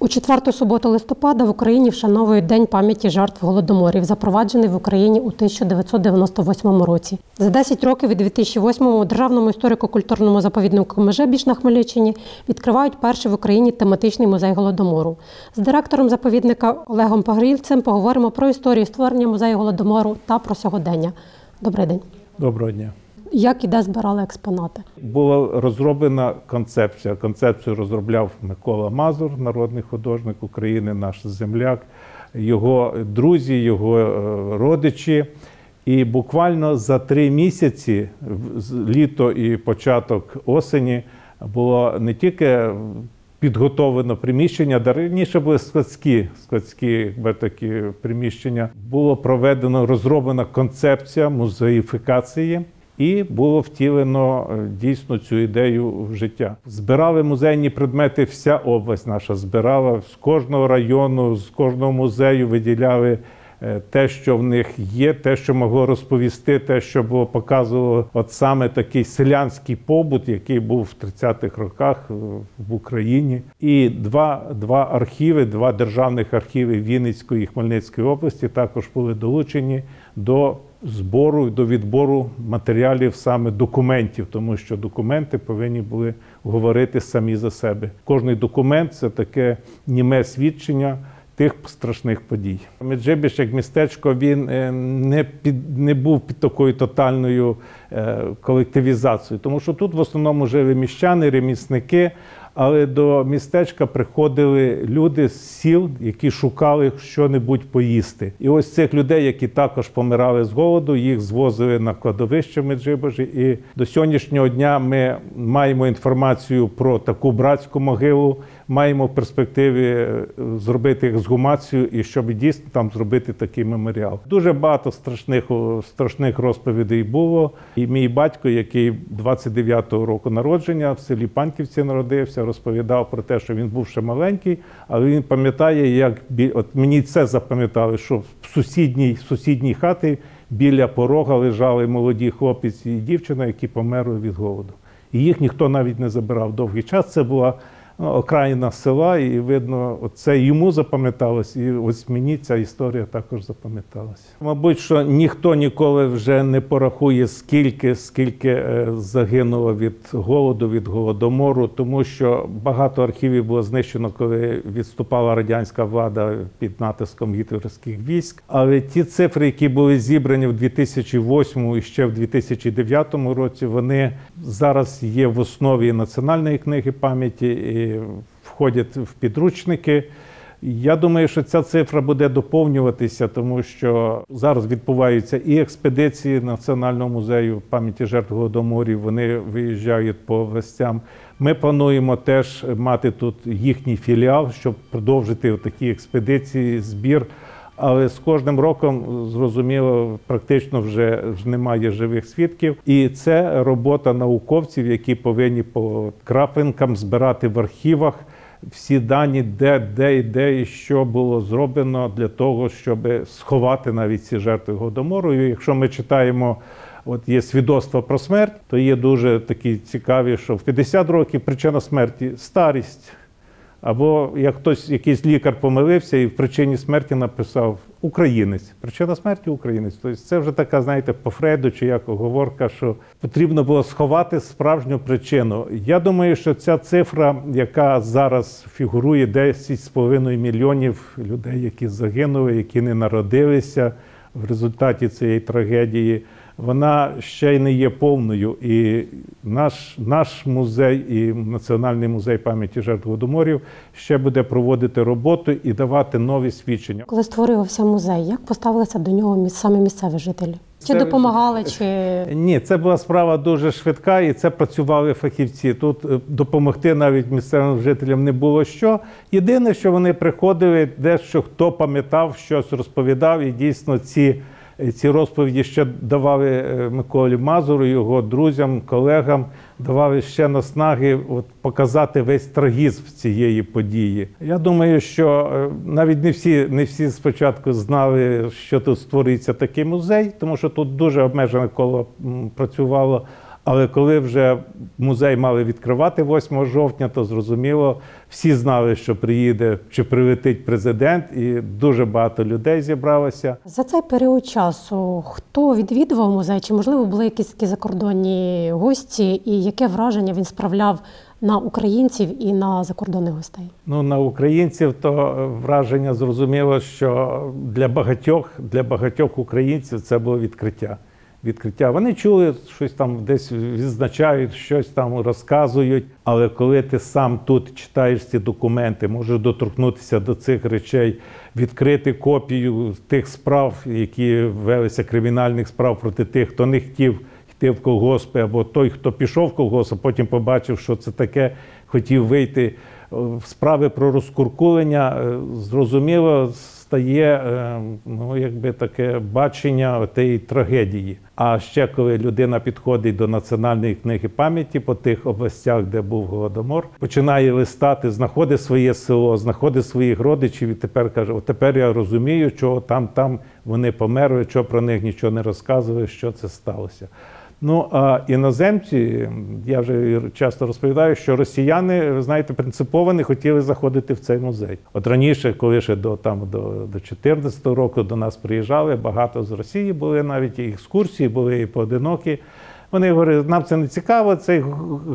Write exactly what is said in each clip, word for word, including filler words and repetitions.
У четверту суботу листопада в Україні вшановують День пам'яті жертв Голодоморів, запроваджений в Україні у тисяча дев'ятсот дев'яносто восьмому році. За десять років від дві тисячі восьмого у Державному історико-культурному заповіднику Межибіж на Хмельниччині відкривають перший в Україні тематичний музей Голодомору. З директором заповідника Олегом Погорільцем поговоримо про історію створення музею Голодомору та про сьогодення. Добрий день. Доброго дня. Як і де збирали експонати? Була розроблена концепція. Концепцію розробляв Микола Мазур, народний художник України, наш земляк, його друзі, його родичі. І буквально за три місяці, літо і початок осені, було не тільки підготовлено приміщення, де раніше були складські, складські якби, такі приміщення. Було проведено, розроблена концепція музеїфікації. І було втілено дійсно цю ідею в життя. Збирали музейні предмети, вся область наша збирала, з кожного району, з кожного музею виділяли те, що в них є, те, що могло розповісти, те, що було показувало от саме такий селянський побут, який був в тридцятих роках в Україні. І два, два архіви, два державних архіви Вінницької і Хмельницької області також були долучені до збору, до відбору матеріалів, саме документів, тому що документи повинні були говорити самі за себе. Кожний документ – це таке німе свідчення тих страшних подій. Меджибіж як містечко, він не, під, не був під такою тотальною колективізацією, тому що тут в основному жили міщани, ремісники, але до містечка приходили люди з сіл, які шукали що-небудь поїсти. І ось цих людей, які також помирали з голоду, їх звозили на кладовище в Меджибіжі. І до сьогоднішнього дня ми маємо інформацію про таку братську могилу, маємо в перспективі зробити ексгумацію і щоб дійсно там зробити такий меморіал. Дуже багато страшних, страшних розповідей було. І мій батько, який двадцять дев'ятого року народження, в селі Панківці народився, розповідав про те, що він був ще маленький, але він пам'ятає, як, от мені це запам'ятали, що в сусідній, в сусідній хаті біля порога лежали молоді хлопець і дівчина, які померли від голоду. І їх ніхто навіть не забирав довгий час. Це була ну, окраїна села, і видно, це йому запам'яталось, і ось мені ця історія також запам'яталася. Мабуть, що ніхто ніколи вже не порахує, скільки, скільки загинуло від голоду, від голодомору, тому що багато архівів було знищено, коли відступала радянська влада під натиском гітлерівських військ. Але ті цифри, які були зібрані в дві тисячі восьмому і ще в дві тисячі дев'ятому році, вони зараз є в основі Національної книги пам'яті і входять в підручники. Я думаю, що ця цифра буде доповнюватися, тому що зараз відбуваються і експедиції Національного музею пам'яті жертв Голодоморів, вони виїжджають по областям. Ми плануємо теж мати тут їхній філіал, щоб продовжити такі експедиції, збір. Але з кожним роком, зрозуміло, практично вже немає живих свідків. І це робота науковців, які повинні по крапинкам збирати в архівах всі дані, де, де і де і що було зроблено для того, щоб сховати навіть ці жертви Голодомору. І якщо ми читаємо, от є свідоцтва про смерть, то є дуже такі цікаві, що в п'ятдесят років причина смерті – старість. Або як хтось, якийсь лікар помилився і в причині смерті написав «українець». Причина смерті – українець. Тобто це вже така, знаєте, по Фрейду чи як оговорка, що потрібно було сховати справжню причину. Я думаю, що ця цифра, яка зараз фігурує, десять з половиною мільйонів людей, які загинули, які не народилися в результаті цієї трагедії, вона ще й не є повною. І наш, наш музей і Національний музей пам'яті жертв Голодоморів ще буде проводити роботу і давати нові свідчення. Коли створювався музей, як поставилися до нього самі місцеві жителі? Чи це... допомагали, чи… Ні, це була справа дуже швидка, і це працювали фахівці. Тут допомогти навіть місцевим жителям не було що. Єдине, що вони приходили, дещо хто пам'ятав, щось розповідав, і дійсно ці Ці розповіді ще давали Миколі Мазуру, його друзям, колегам, давали ще наснаги от, показати весь трагізм цієї події. Я думаю, що навіть не всі, не всі спочатку знали, що тут створюється такий музей, тому що тут дуже обмежене коло працювало. Але коли вже музей мали відкривати восьмого жовтня, то зрозуміло, всі знали, що приїде чи прилетить президент, і дуже багато людей зібралося. За цей період часу хто відвідував музей? Чи, можливо, були якісь такі закордонні гості? І яке враження він справляв на українців і на закордонних гостей? Ну, на українців то враження зрозуміло, що для багатьох, для багатьох українців це було відкриття. Відкриття. Вони чули, щось там десь відзначають, щось там розказують, але коли ти сам тут читаєш ці документи, можеш доторкнутися до цих речей, відкрити копію тих справ, які велися, кримінальних справ проти тих, хто не хотів йти в колгоспи, або той, хто пішов в колгосп, а потім побачив, що це таке, хотів вийти. Справи про розкуркулення, зрозуміло, стає, ну, якби таке бачення тієї трагедії. А ще коли людина підходить до Національної книги пам'яті по тих областях, де був Голодомор, починає листати, знаходить своє село, знаходить своїх родичів і тепер каже, от тепер я розумію, чого там, там вони померли, чого про них нічого не розказували, що це сталося. Ну, а іноземці, я вже часто розповідаю, що росіяни, ви знаєте, принципово не хотіли заходити в цей музей. От раніше, коли ще до, там, до, до чотирнадцятого року до нас приїжджали, багато з Росії були навіть і екскурсії, були і поодинокі. Вони говорили, нам це не цікаво, цей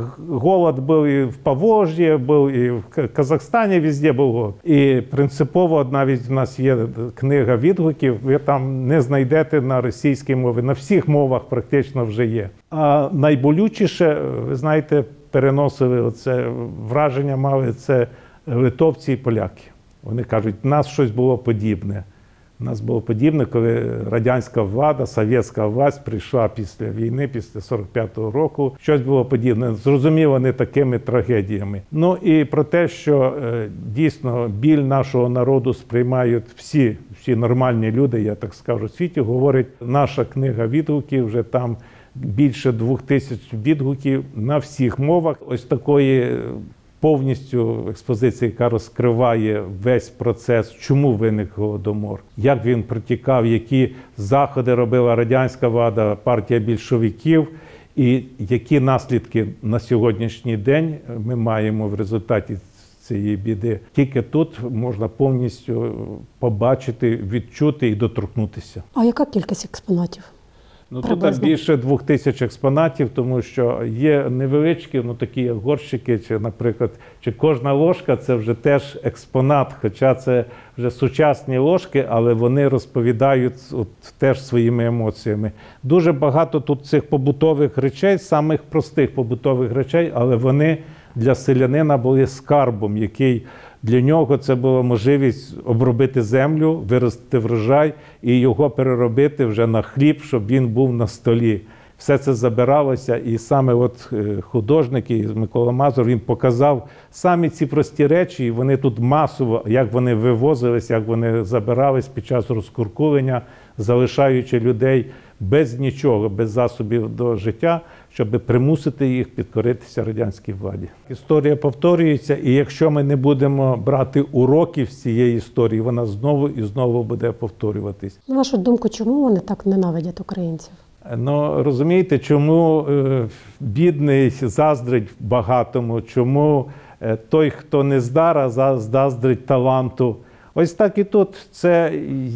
голод був і в Поволжі, був і в Казахстані, везде був голод. І принципово навіть в нас є книга відгуків, ви там не знайдете на російській мові, на всіх мовах практично вже є. А найболючіше, ви знаєте, переносили оце враження, мали це литовці і поляки. Вони кажуть, в нас щось було подібне. У нас було подібне, коли радянська влада, совєтська власть прийшла після війни, після сорок п'ятого року. Щось було подібне, зрозуміло, не такими трагедіями. Ну і про те, що е, дійсно біль нашого народу сприймають всі, всі нормальні люди, я так скажу, в світі, говорить наша книга відгуків, вже там більше двох тисяч відгуків на всіх мовах. Ось такої повністю експозиція, яка розкриває весь процес, чому виник Голодомор, як він протікав, які заходи робила радянська влада, партія більшовиків, і які наслідки на сьогоднішній день ми маємо в результаті цієї біди. Тільки тут можна повністю побачити, відчути і доторкнутися. А яка кількість експонатів? Ну, тут більше двох тисяч експонатів, тому що є невеличкі, ну такі як горщики, чи, наприклад, чи кожна ложка – це вже теж експонат, хоча це вже сучасні ложки, але вони розповідають от, теж своїми емоціями. Дуже багато тут цих побутових речей, самих простих побутових речей, але вони для селянина були скарбом, який для нього це була можливість обробити землю, виростити врожай і його переробити вже на хліб, щоб він був на столі. Все це забиралося, і саме от художник Микола Мазур, він показав самі ці прості речі, і вони тут масово, як вони вивозились, як вони забирались під час розкуркулення, залишаючи людей без нічого, без засобів до життя, щоб примусити їх підкоритися радянській владі. Історія повторюється, і якщо ми не будемо брати уроків з цієї історії, вона знову і знову буде повторюватись. На вашу думку, чому вони так ненавидять українців? Ну, розумієте, чому е, бідний заздрить багатому, чому е, той, хто не здар, а заздрить таланту. Ось так і тут. Це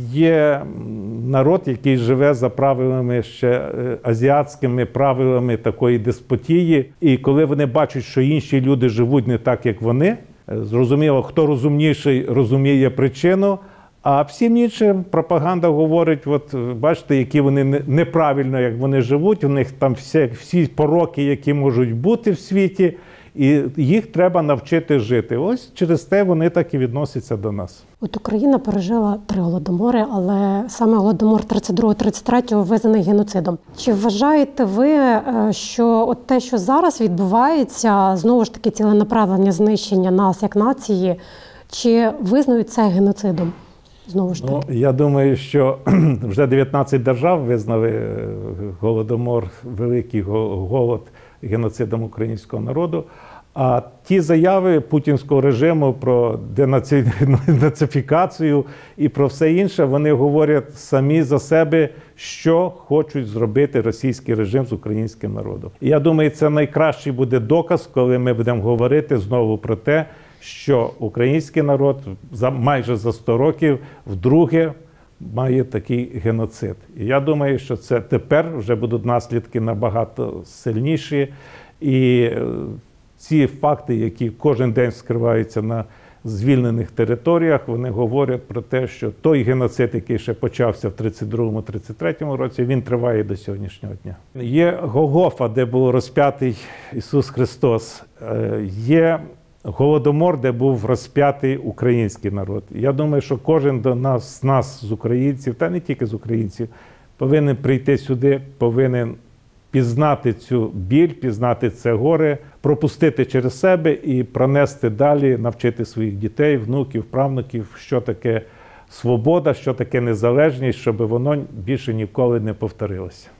є народ, який живе за правилами ще азіатськими правилами такої деспотії. І коли вони бачать, що інші люди живуть не так, як вони, зрозуміло, хто розумніший, розуміє причину, а всім іншим пропаганда говорить, от бачите, які вони неправильно, як вони живуть, у них там всі, всі пороки, які можуть бути в світі, і їх треба навчити жити. Ось через те вони так і відносяться до нас. От Україна пережила три голодомори, але саме голодомор тридцять другого тридцять третього визнаний геноцидом. Чи вважаєте ви, що от те, що зараз відбувається, знову ж таки таке знищення нас як нації, чи визнають це геноцидом? Знову ж таки. Ну, я думаю, що вже дев'ятнадцять держав визнали голодомор, великий голод геноцидом українського народу. А ті заяви путінського режиму про денацифікацію і про все інше, вони говорять самі за себе, що хочуть зробити російський режим з українським народом. І я думаю, це найкращий буде доказ, коли ми будемо говорити знову про те, що український народ за майже за сто років вдруге має такий геноцид. І я думаю, що це тепер вже будуть наслідки набагато сильніші. І ці факти, які кожен день скриваються на звільнених територіях, вони говорять про те, що той геноцид, який ще почався в тридцять другому - тридцять третьому році, він триває до сьогоднішнього дня. Є Голгофа, де був розп'ятий Ісус Христос. Є Голодомор, де був розп'ятий український народ. Я думаю, що кожен до нас, з нас, з українців, та не тільки з українців, повинен прийти сюди, повинен пізнати цю біль, пізнати це горе, пропустити через себе і пронести далі, навчити своїх дітей, внуків, правнуків, що таке свобода, що таке незалежність, щоб воно більше ніколи не повторилося.